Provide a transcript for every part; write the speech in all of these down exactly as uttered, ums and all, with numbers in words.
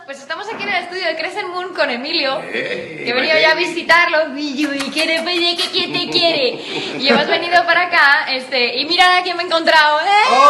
pues estamos aquí en el estudio de Crescent Moon con Emilio, Eh, que he venido ya a visitarlo. Y quiere pedir que quién te quiere. Y hemos venido para acá, este, y mirad a quién me he encontrado.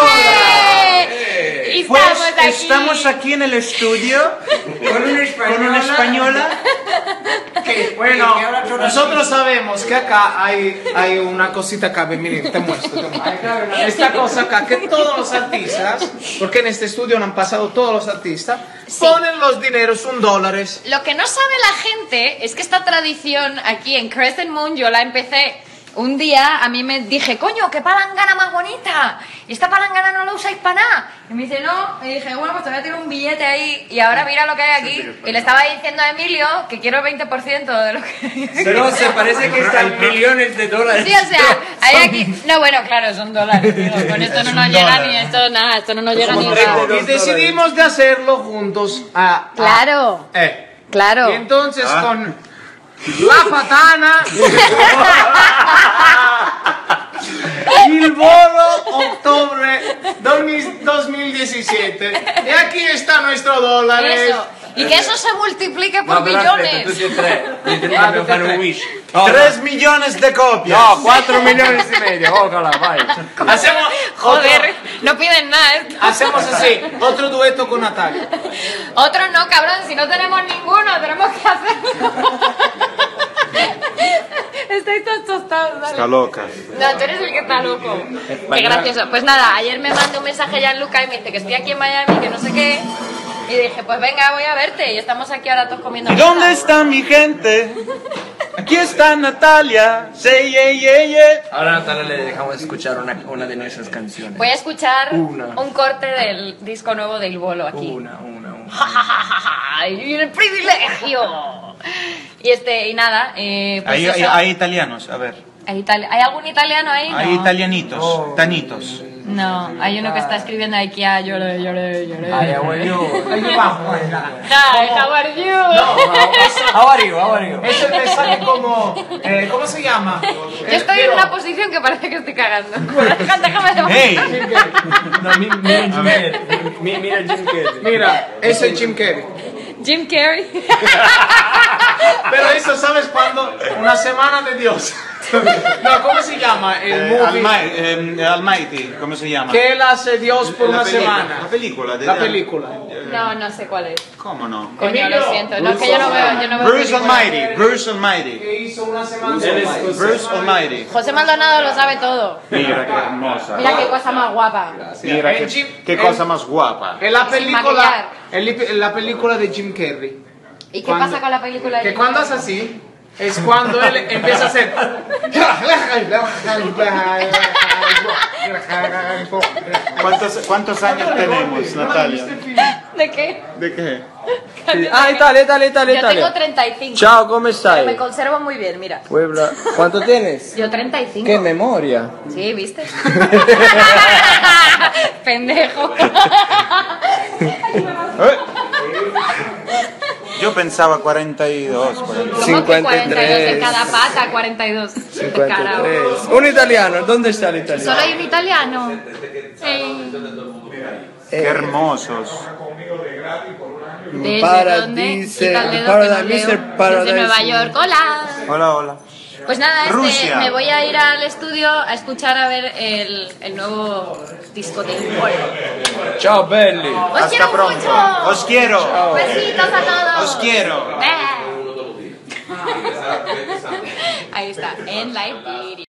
¡Eh! Y Pues estamos aquí. estamos aquí en el estudio Con una española. con una española. Que, Bueno, que habla todas nosotros así. sabemos que acá hay, hay una cosita acá, miren, te muestro, te muestro. Esta cosa acá, que todos los artistas, porque en este estudio no han pasado todos los artistas, Sí. ponen los dineros, un dólares. Lo que no sabe la gente es que esta tradición aquí en Crescent Moon yo la empecé un día. A mí me dije, coño, qué palangana más bonita, y esta palangana no la usáis para nada. Y me dice, no. Y dije, bueno, pues te voy a tirar un billete ahí. Y ahora mira lo que hay aquí. Y le estaba diciendo a Emilio que quiero el veinte por ciento de lo que hay aquí. Pero se parece que están millones de dólares. Sí, o sea, hay aquí. No, bueno, claro, son dólares. Digo, con esto no nos llega ni esto, nada, esto no nos llega ni nada. Y decidimos de hacerlo juntos a... a- Claro, eh. claro. Y entonces Ah. con la patana, il volo octubre dos mil diecisiete. Y aquí está nuestro dólar. Eso. Y que eso se multiplique por No, però aspetta, tu millones. sei tre. Io te Ah, devo tu fare sei un tre. wish. No, Tres millones de copias. no, quattro milioni e medio. Ojalá, vai. Hacemos, Joder, no piden nada. ¿eh? hacemos así, otro dueto con Natalia. Otro no, cabrón, si no tenemos ninguno, tenemos que hacerlo. Estáis todos tostados, dale. Está loca. No, tú eres el que está loco. Qué gracioso. Pues nada, ayer me mandó un mensaje Gianluca y me dice que estoy aquí en Miami, que no sé qué. Y dije, pues venga, voy a verte. Y estamos aquí ahora todos comiendo. ¿Y dónde está mi gente? Aquí está Natalia. Say yeah, yeah, yeah. Ahora a Natalia le dejamos escuchar una, una de nuestras canciones. Voy a escuchar Una. un corte del disco nuevo del Bolo aquí. Una, una, una. ¡Ja, ja, ja, ja, ja! ¡Y el privilegio! Y este, y nada, eh, pues Hay, eso. hay, hay italianos, a ver. ¿Hay, itali- ¿Hay algún italiano ahí? Hay No. italianitos, Oh. tanitos. No, hay uno que está escribiendo aquí a lloré, lloré, lloré. Ay, how are you? Ahí vamos. Hi, how are you? How are you? How are you? Eso me sale como, eh, ¿cómo se llama? Yo estoy en una posición que parece que estoy cagando. Déjame de ¡Hey! No, mi- mira Jim Carrey. Mi- Mira Jim Carrey. Mira, ese es Jim Carrey. Jim Carrey. Pero eso, ¿sabes cuándo? Una semana de Dios. No, ¿cómo se llama? El Eh, movie Almi- eh, Almighty, ¿cómo se llama? que él hace Dios por La una película, semana. La película. de- La película. No, no sé cuál es. ¿Cómo no? Coño, Emilio, lo siento. No, es que yo no veo, yo no veo Bruce películas. Almighty, Bruce Almighty. Que hizo una semana. Bruce Almighty. José Maldonado lo sabe todo. Mira qué hermosa. Mira qué cosa más guapa. Mira El qué, Jim- qué el- cosa más guapa. En la Sin película, maquillar. en li- en la película de Jim Carrey. ¿Y qué Cuando- pasa con la película de Que Jim cuando Carrey? hace así, es cuando él empieza a hacer. ¿Cuántos, cuántos años tenemos, Natalia? ¿De qué? ¿De qué? Ah, Italia, Italia, Italia, Yo tengo Italia. treinta y cinco. Ciao, come Pero me stai? conservo muy bien, mira. Puebla. ¿Cuánto tienes? Yo treinta y cinco. Qué memoria. Sí, ¿viste? Pendejo. ¿Eh? Yo pensaba cuarenta y dos. cuarenta y dos. ¿Cómo que cuarenta y dos en cincuenta y tres. cada pata? cuarenta y dos. cincuenta y tres. Un italiano, ¿dónde está el italiano? Solo hay un italiano. Ey. Qué hermosos. ¿Desde Paradise- dónde? Y tal dedo Paradise- que no mister leo. Paradise. Desde Nueva York. Hola. Hola, hola. Pues nada, este, Rusia. me voy a ir al estudio a escuchar a ver el, el nuevo disco de Bolo. Ciao belli. ¡Os Hasta quiero pronto. mucho! Os quiero. Besitos a todos. Os quiero. Eh. Ahí está, en Live Video.